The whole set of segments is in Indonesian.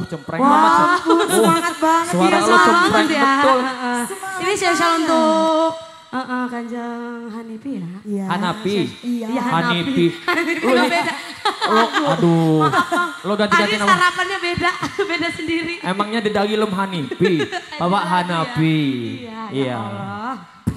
cempreng Wah, banget. semangat banget. Suara ya, lo cempreng ya. betul. Ini spesial untuk Kanjeng Hanipi ya. Iya. Hanapi. Iya. Hanipi. Lo beda. Aduh. Lo ganti-ganti Ini nama. sarapannya beda, beda sendiri. Emangnya di Dagilum Hanipi. Bapak Hanapi. Iya. Allah.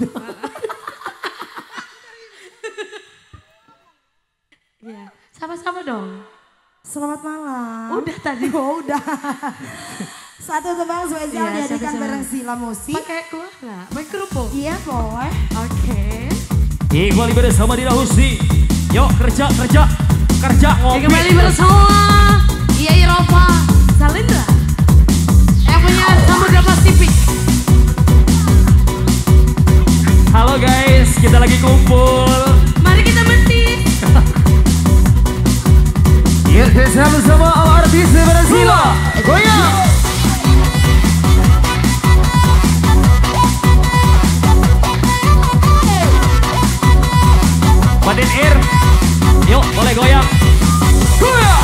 Iya, sama-sama dong. Selamat malam. Udah tadi. Oh, udah. Satu tebang spesial Iya, dihadirkan sama-sama. bareng Sila Musik. Pakai kuah nggak? Pakai kerupuk? Iya boleh. Oke. Kembali bersama Dina Husni. Yuk kerja ngopi. Kembali bersama Iya Eropa Salindra yang punya Samudra Pasifik. Halo guys, kita lagi kumpul. Mari kita mentis. Yuk kita bersama artis Sila. Goyang. Badan Air. Yuk boleh goyang. Goyang.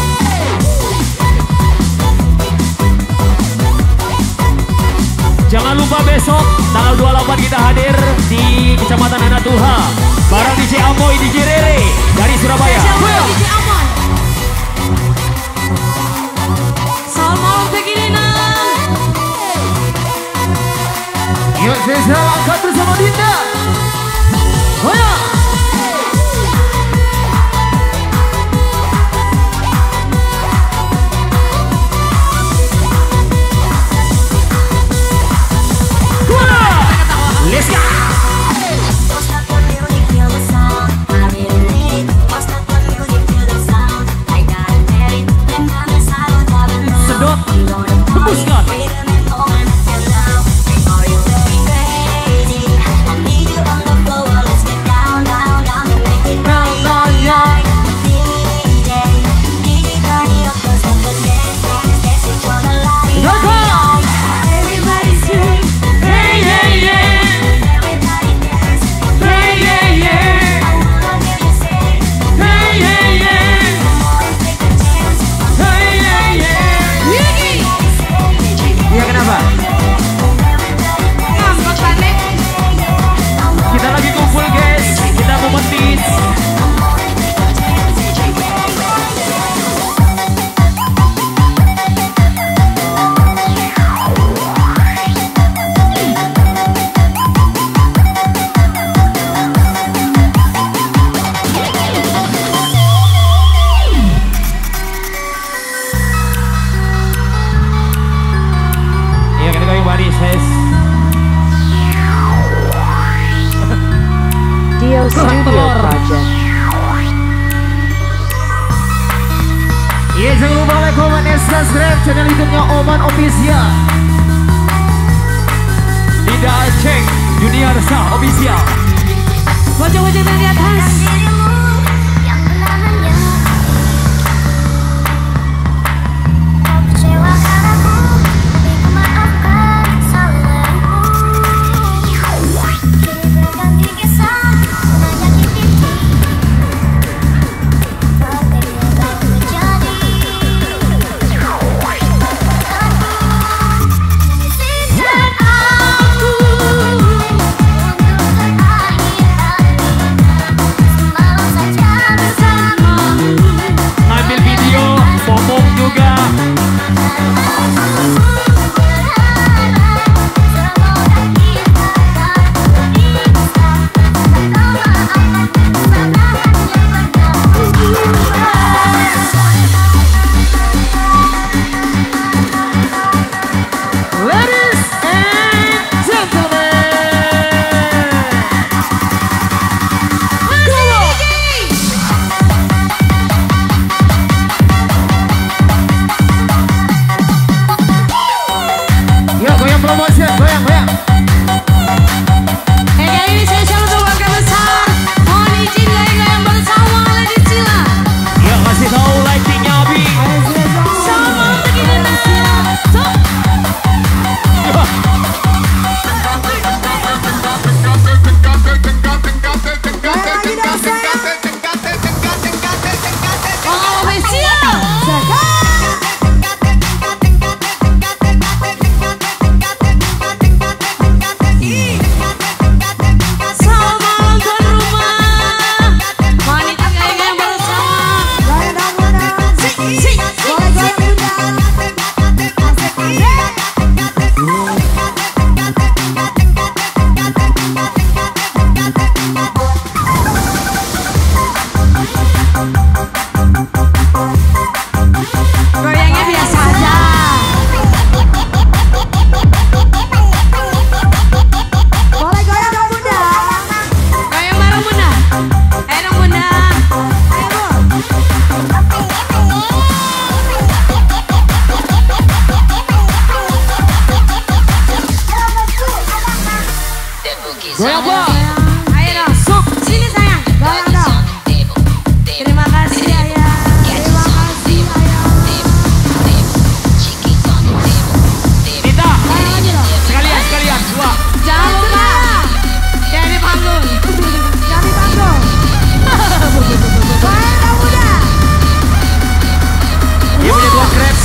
Jangan lupa besok tanggal 28 kita hadir di Kecamatan Anak Tuha. Bareng DJ Amoy, DJ Rere dari Surabaya. Goyang. DJ Aman. Salam malam begini nang. Yuk saya angkat bersama Dinda. Goyang. Let's go! Sedot, tembuskan. Iya kenapa? Ngambek panik. Kita lagi kumpul guys, kita mau mentis. Iya kita goyang baris guys. Dio Studio telur. Project. Iya jangan lupa like, comment, and subscribe channel YouTube-nya Oman Official. Dinda Aceh Junior Sah Official. Wajah-wajah dari atas. Aku Goyang Pak. Ayo dong, sup. Sini sayang, goyang dong. Terima kasih ayah. Terima kasih ayah. Nita. Goyang lagi dong. Sekalian. Dua. Jangan lupa. Jangan di panggung. Jangan di panggung. Goyang dong muda. Dia punya dua grab.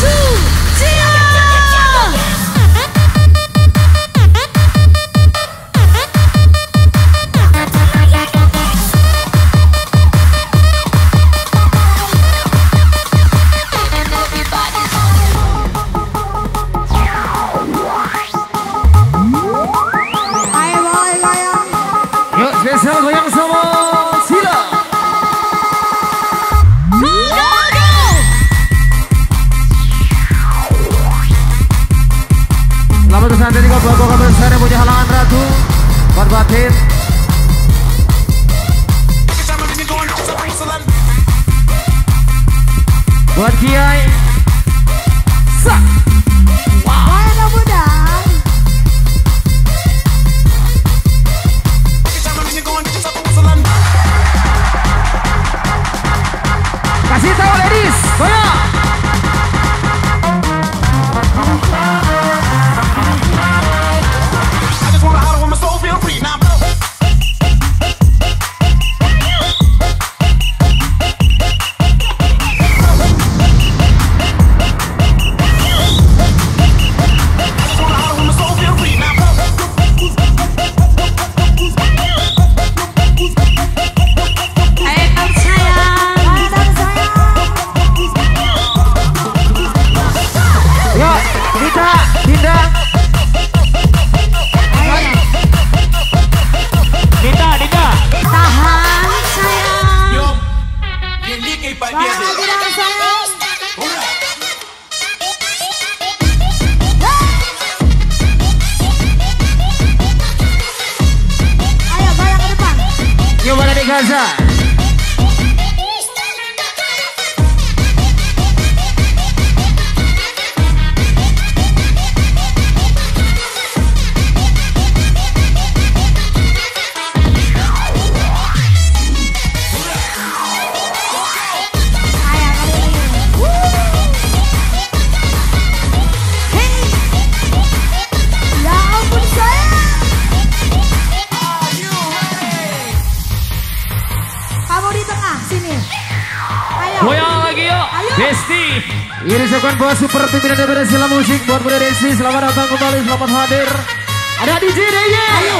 Spesial goyang sama Sila. Selamat bersantai juga buat bapak besar yang punya halangan ratu. Buat batin. Buat Kiai. Sak. Goyang muda. Kasih tahu ladies, goyang. Gaza. Goyang lagi yuk, Besti. Ini sekian buat super pimpinan daripada Sila Musik. Buat Bunda Desi, selamat datang kembali, selamat hadir. Ada DJ DJ. Ayo.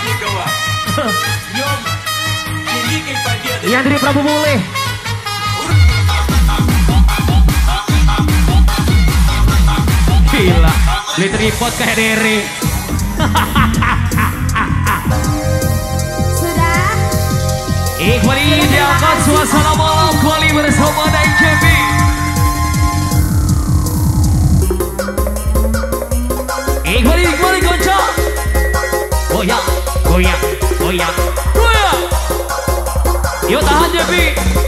Yang dari Prabu Mulih. Gila, beli tripod kayak Dere. Kembali diangkat suasana malam kembali bersama Naik Kemi. Kembali goncang. Goyang. Yuk tahan Jepi.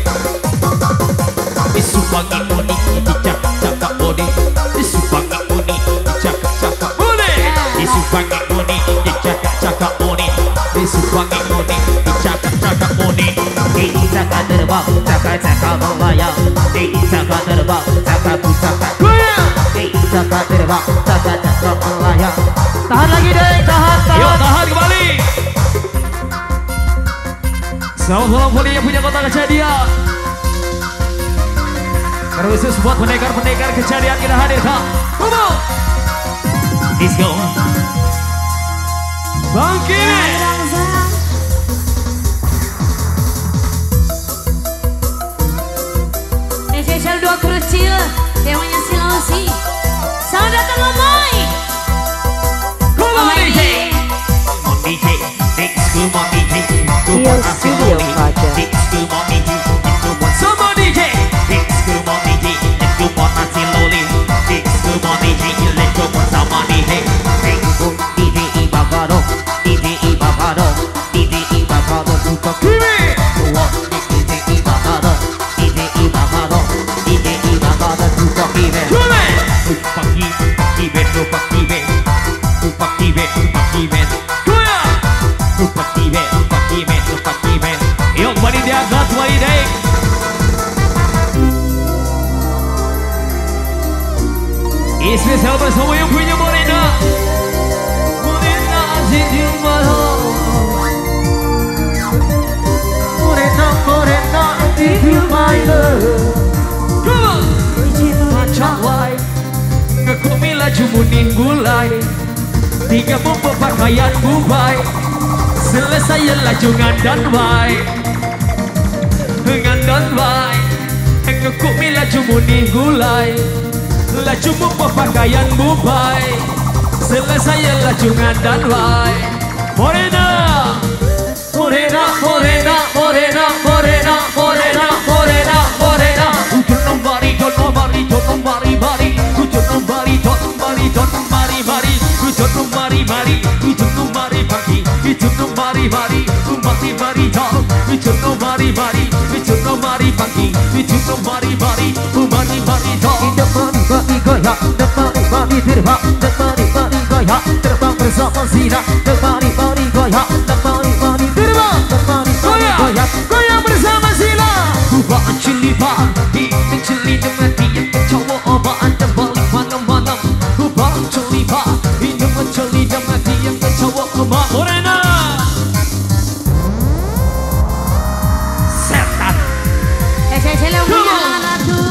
Isupangi unik cakap bodi. Isupangi unik cakap bodi. Isupangi unik cakap bodi. Isupangi unik cakap bodi. Cakap terbang, cakap melayang. Cakap terbang, cakap goyang. Cakap terbang, cakap melayang. Tahan lagi deh, tahan. Yuk tahan kembali. Selamat malam Poli yang punya kota kejadian. Khusus buat pendekar-pendekar kejadian kita hadirkan. Disco bangkit. Spesial dua krucil temanya Silausi. Selamat datang Momoy. Rio Studio Project. Sama DJ. spesial bersama yang punya Morena. Morena Azizi Maho. Morena, Morena, if you my love. Come on. Macam wai, ngaku mila cumuning gulai. Tiga bumbu pakaian bubai. Selesai lajungan dan wai. Dengan dan wai. Ngaku mila cumuning gulai. Laju bumbu pakaian bubai. Selesai lajungan dan wai. Morena, Morena, Morena, Morena, Morena, Morena, Morena, Morena. Don't nobody, don't nobody, don't nobody, body. Don't nobody, don't nobody, don't nobody, body. Don't nobody, body. Don't nobody, body. Don't nobody, body. Nobody, body, dog. Don't nobody, body. Don't nobody, body. Don't nobody, body. Nobody, body, dog. The money, body, goyah. The money, body, terbang. The money, body, goyah. Terbang bersama Zina. The money, body, goyah. The money, body, terbang. The money, body, goyah. Goyah bersama Zina. Ubah cili bar. Ini cili dengan dia cowok obaan dan balik mana-mana. Ubah cili bar. Ini cili dengan dia cowok obaan. Morena. Setan. Saya punya lagu.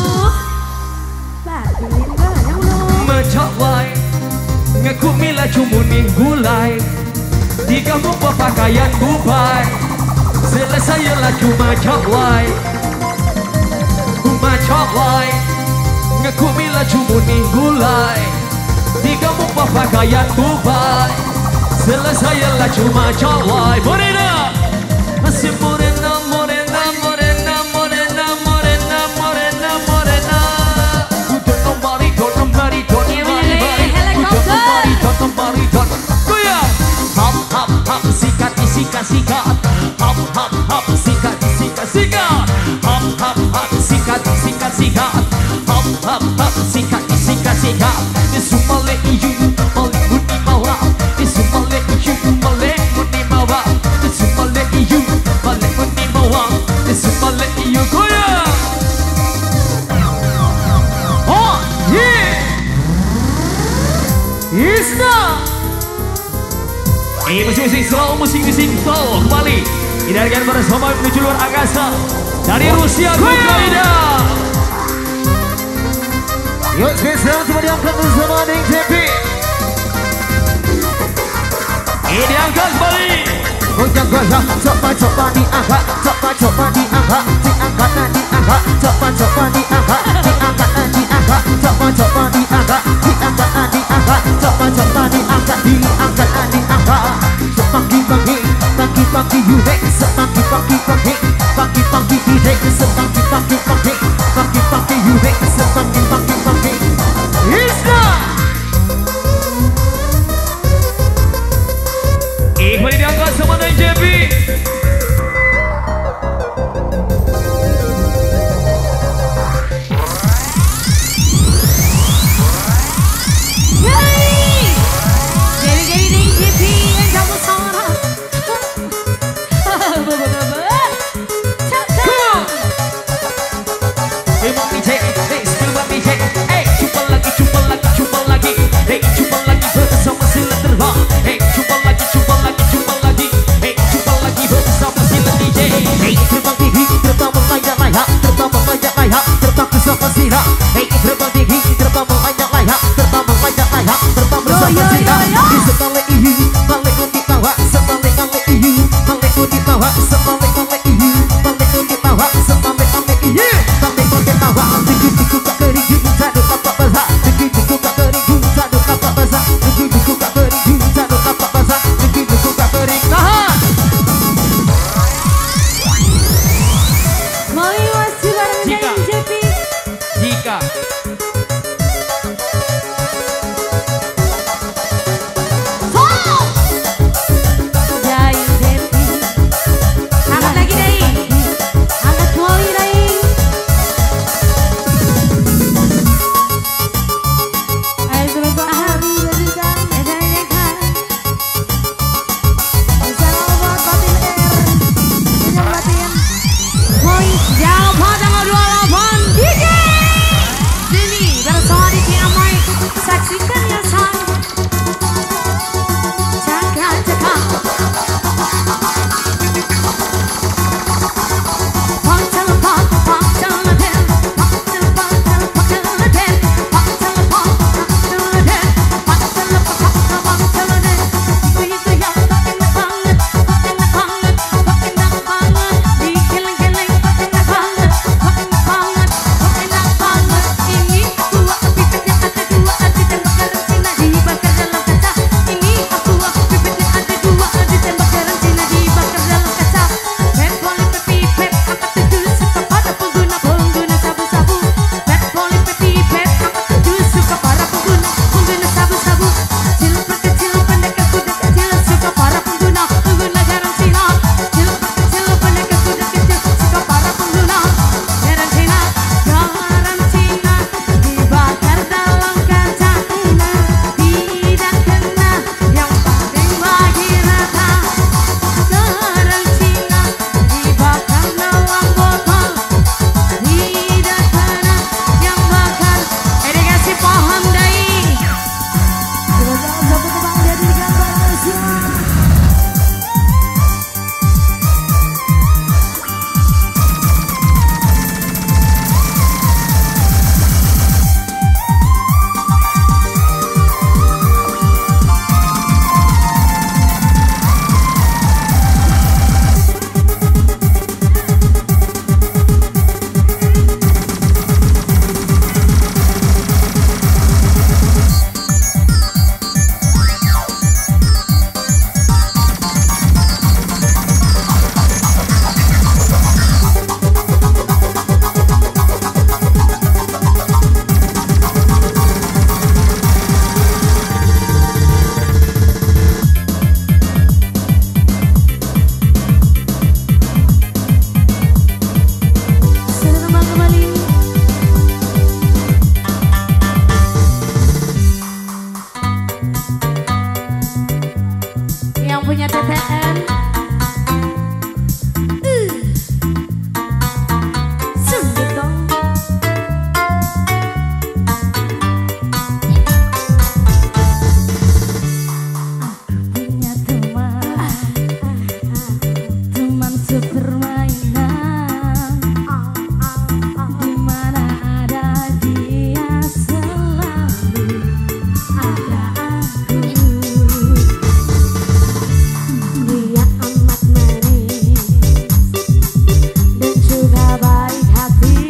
Batin banyak lu. Mencawai. Ngaku mila cumuning gulai. Tiga bumbu pakaian bubai. Selesai lah cuma cawai. Macawai, ngaku mila cumuning gulai. Tiga bumbu pakaian bubai. Selesai lah cuma cawai. Morena, masih morena, morena, morena, morena, morena, morena, morena. Don't nobody, don't nobody, don't nobody, don't nobody, don't nobody, don't. Goyah, hop, hop, hop, sikat, sikat, sikat. Hop, hop, hop, sikat, sikat, sikat. Hop, hop, hop, sikat, sikat, sikat. Hop, hop, hop, sikat, sikat, sikat. Semua le iu, balik muni mawa. Semua le iu, balik muni mawa. Semua le iu, balik muni mawa. Semua le iu, goyah. Oh yeah, Isna. Ini musik slow, musik slow kembali. Didengarkan bersama menuju luar angkasa dari Rusia ke Ukraina. Yuk spesial cuma diangkat bersama Ding JP. Ini diangkat kembali. Goyang-goyang, coba-coba diangkat, coba-coba diangkat, diangkat dan diangkat, coba-coba diangkat, diangkat dan diangkat, coba-coba diangkat, diangkat dan diangkat, coba-coba diangkat, diangkat dan diangkat. Pagi-pagi, pagi-pagi yudek, sepagi-pagi-pagi, pagi-pagi yudek, sepagi-pagi-pagi, pagi-pagi yudek, sepagi-pagi-pagi. Isna. Kembali diangkat sama Ding JP. Jadi Ding JP yang kamu sama. Imam DJ, punya TTN. Sungguh dong. Teman sepermainan, di mana ada dia selalu ada aku. Dia amat manis dan juga baik hati,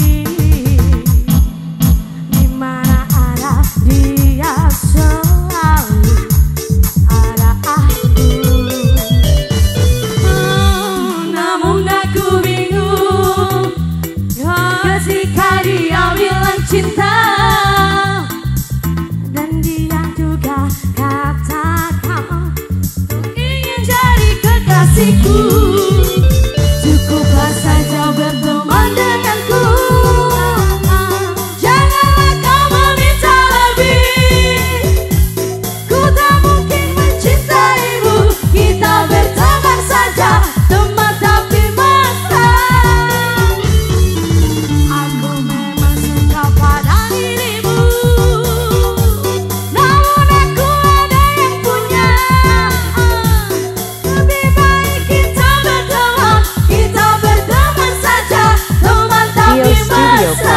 di mana ada dia selalu ada aku. Namun aku bingung ketika dia bilang cinta, dan dia juga katakan ingin jadi kekasihku. Cukuplah saja berteman denganku, janganlah kau meminta lebih. Ku tak mungkin mencintaimu, kita berteman saja, teman tapi mesra. Aku memang suka pada dirimu, namun aku ada yang punya. Lebih baik kita berteman saja, teman tapi Dio Studio mesra.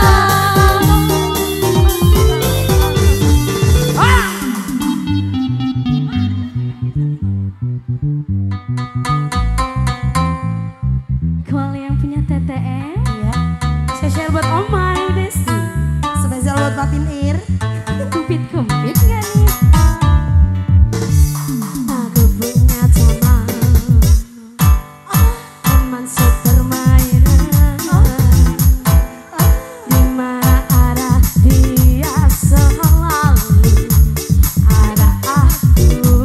Kalau yang punya TTN, spesial buat Oma Ayu Desi. Spesial buat Patin Ir. Kumpit-kumpit gak nih? Aku punya teman sepermainan, di mana ada dia selalu ada aku.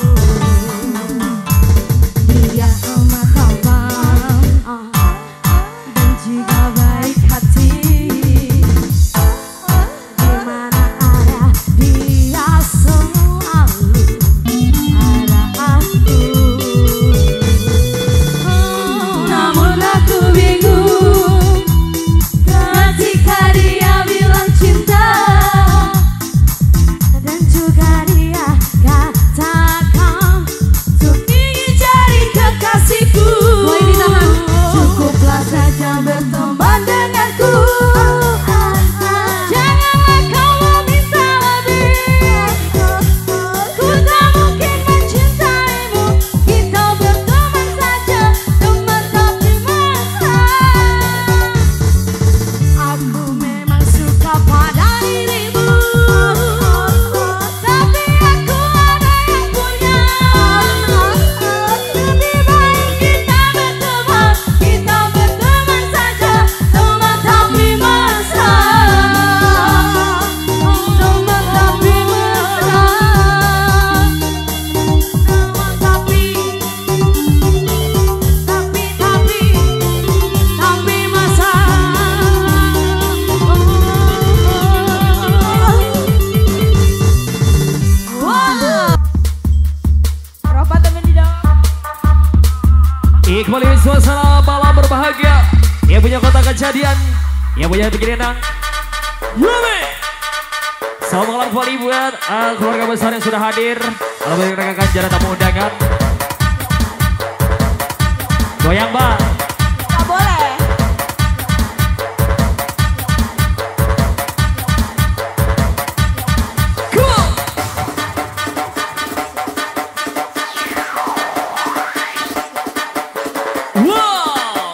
Dia amat tampan dan juga baik hati, di mana ada dia selalu ada aku. Namun aku bingung ketika dia bilang cinta, dan juga dia katakan untuk ingin jadi kekasihku. Cukuplah saja berteman denganku, janganlah kau meminta lebih. Ku tak mungkin mencintaimu, kita berteman saja, teman tapi mesra. Aku memang suka pada dirimu, tapi aku ada yang punya. Lebih baik kita berteman saja, teman tapi mesra. Teman tapi mesra. Teman tapi mesra. Ropa temen di dalam. Kembali suasana malam berbahagia, yang punya kota kejadian, yang punya bikin enak. Yumi. Selamat malam kembali buat keluarga besar yang sudah hadir. Lalu rekan-rekan jarak tamu undangan. Goyang, Mbak. Gak boleh. Cool. Wow.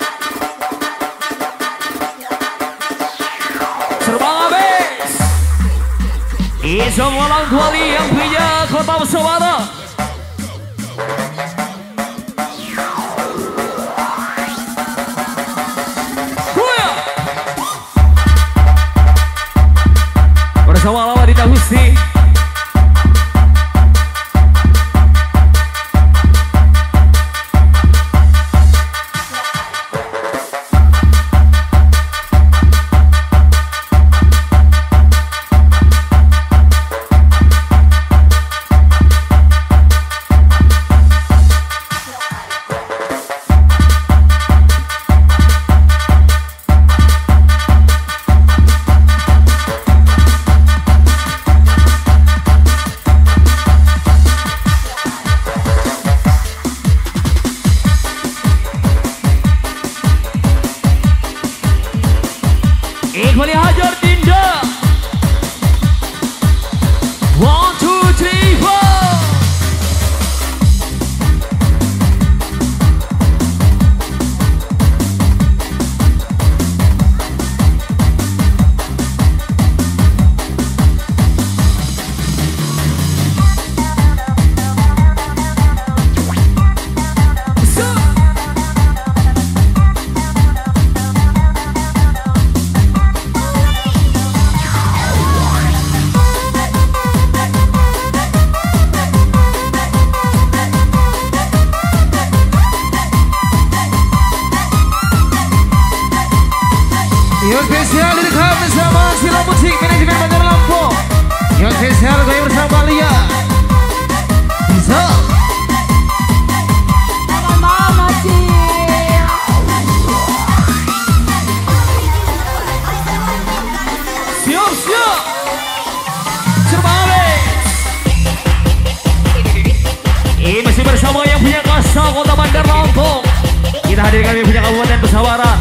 Serba habis. Iso malam kembali yang punya kota Besawara. Bersama Lama Dinda Husni. Yang spesial direkam bersama Sila Musik Manajemen Bandar Lampung. Yang spesial goyang bersama Lia. Bisa. Selamat malam Acil. Siap. Terbalik. Ini masih bersama yang punya kuasa Kota Bandar Lampung. Kita hadirkan yang punya Kabupaten Pesawaran.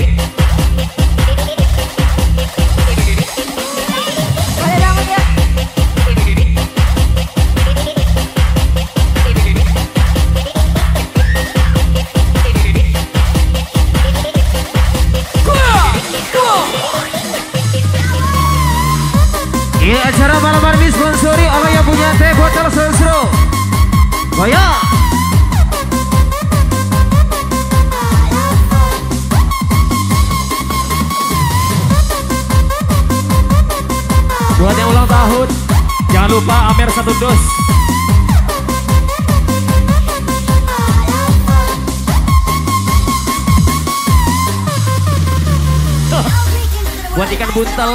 Ini acara malam ini disponsori oleh yang punya teh botol Sensro. Goyang. Buat yang ulang tahun, jangan lupa Amer 1 dos. Buat ikan buntel.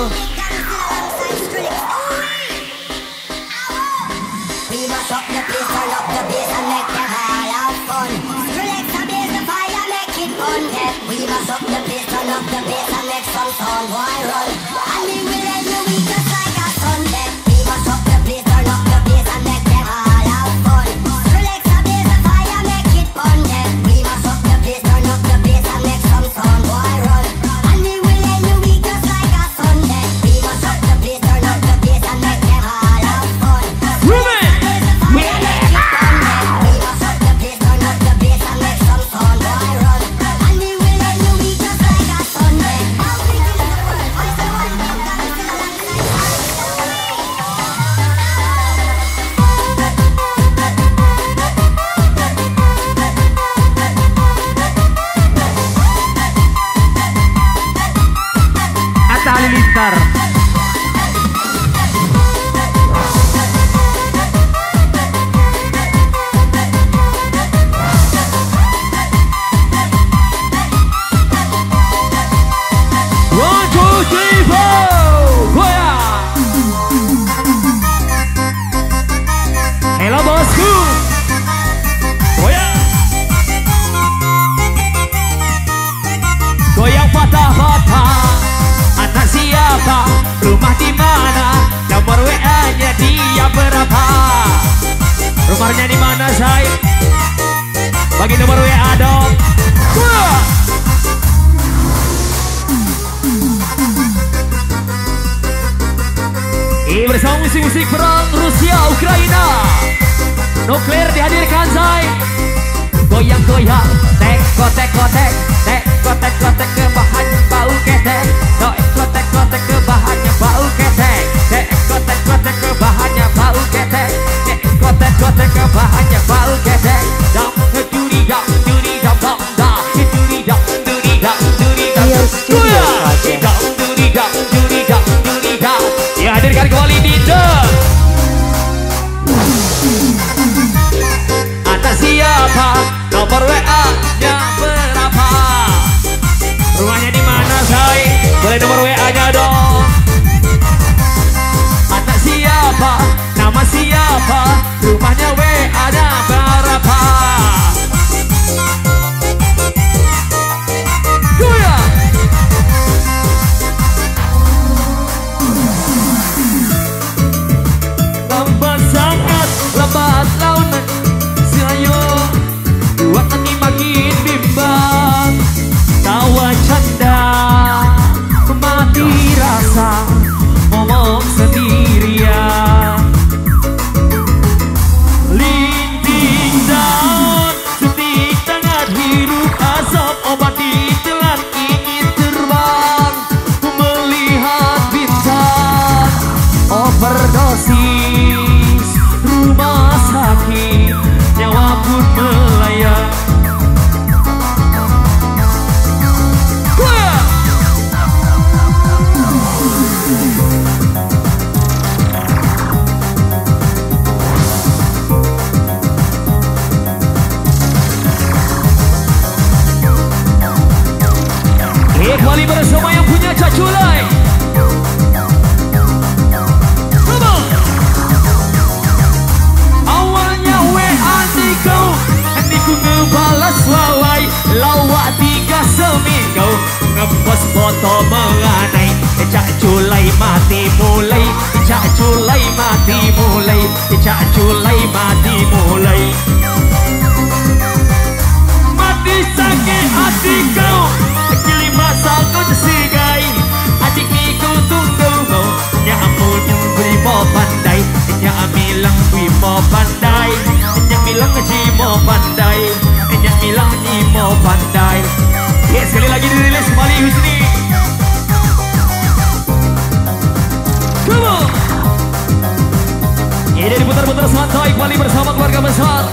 Halilintar. One, two, three, four. Goyang. Hello bosku. Goyang. Goyang patah-patah. Anak siapa, rumah di mana, nomor WA-nya dia berapa? Rumahnya di mana say? Bagi nomor WA dong. Ini bersama musik-musik perang Rusia Ukraina. Nuklir dihadirkan say. Goyang-goyang, tek-kotek-kotek, tek-kotek-kotek ke bahan bau ketek. Kotek-kotek ke bahannya bau ketek. Kotek-kotek ke bahannya bau ketek. Kotek-kotek ke bahannya bau ketek. Dam duri dam duri dam dam da. Duri dam duri dam duri dam. Dam duri dam duri dam duri dam. Ya hadirkan kembali Dinda. Anak siapa? Nomor WA-nya berapa? Rumahnya di mana say? Boleh nomor WA-nya dong. Anak siapa? Nama siapa? Rumahnya WA-nya berapa? Goyang. Lambat sangat, lambat launan. Sayo buat nanti makin bimbang. Tawa canda mati rasa ngomong sendirian. Linting daun setik tangan hirup asap obat ditelan ingin terbang melihat bintang. Overdosis rumah sakit nyawa pun melayang. Kembali bersama yang punya cacat foto mengenai Cak Julai mati mulai, Cak Julai mati mulai, Cak Julai mati mulai. Mati sakit hati kau, kili masa kau tersigai. Adik niku tunggu kau, nyamun yang beri mau pandai, nyamilang beri mau pandai, nyamilang ji mau pandai, nyamilang ji mau pandai. Yes, sekali lagi dirilis kembali Husni. Come on. Ini diputar-putar santai kembali bersama keluarga besar.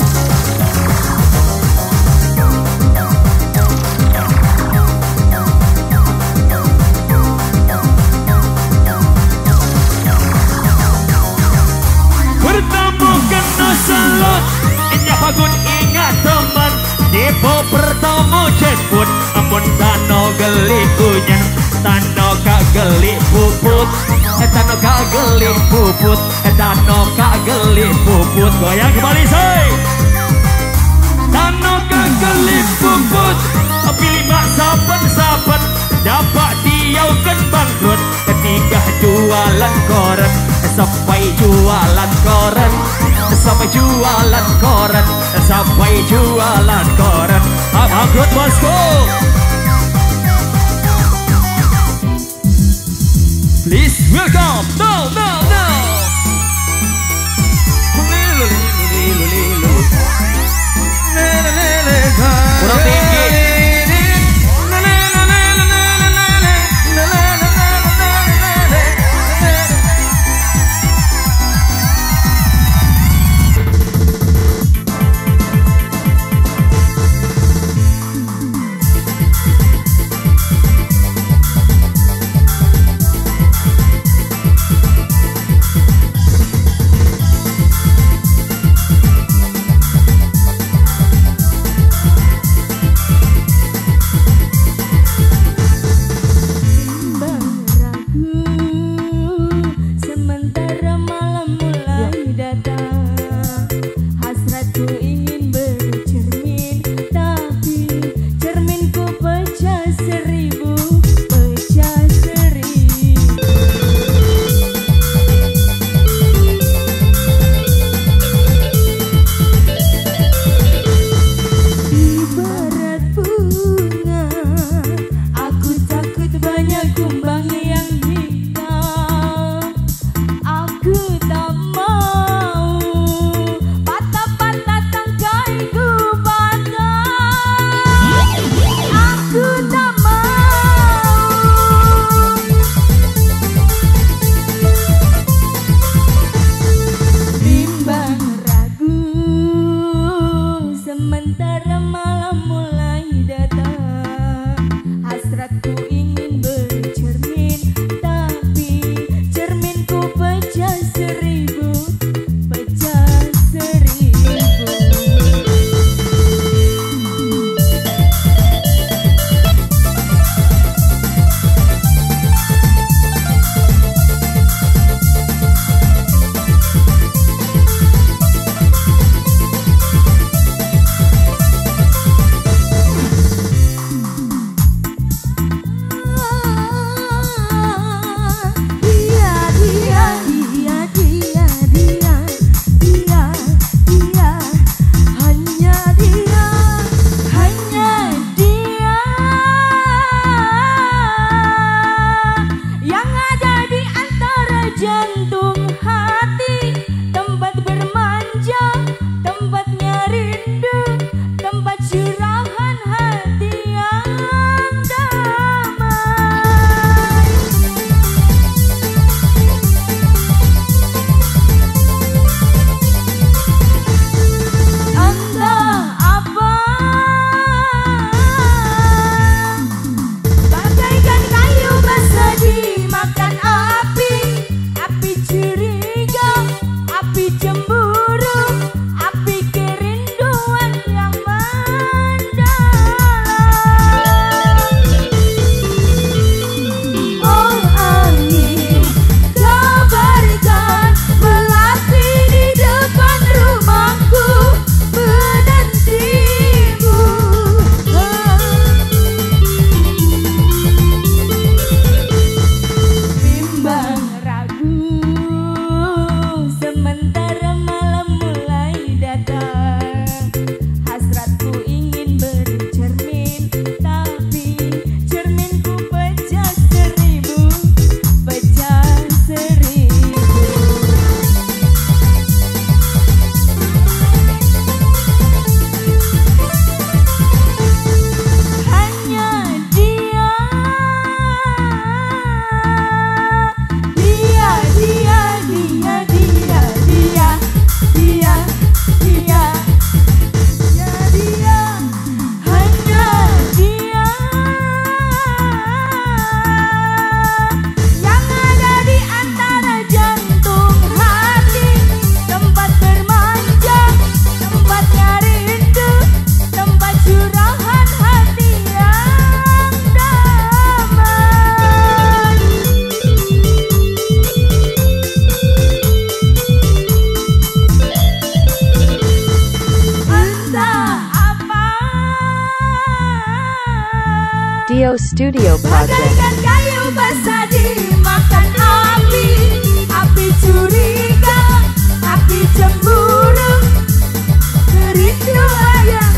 Bertemu kena salon, Fagun ingat teman. Depo pertama jemput, amun tano gelik kunyan, tano kak gelik puput, tano kak gelik puput, tano kak gelik puput. Goyang kembali say. Tano kak gelik puput, pilih mak saben-saben, dapat diaukan bangkrut. Ketika jualan koran, sampai jualan koran, sampai jualan koran, sampai jualan koran. Bangkrut bosku. Please welcome now. Kurang tinggi. Tio Studio Project. Bagaikan kayu basah dimakan api, api curiga, api cemburu, rindu yang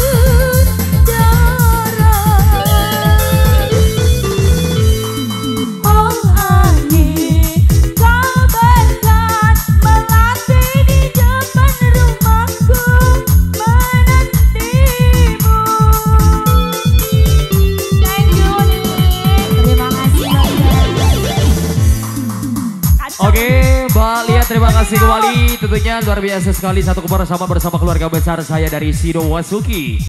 berdarah. Oh angin, kau berkat melatih di depan rumahku menantimu. Thank you nih. Terima kasih banyak. Oke, Mbak Lia, terima kasih kembali. Tentunya luar biasa sekali satu bersama keluarga besar saya dari Sido Wasuki.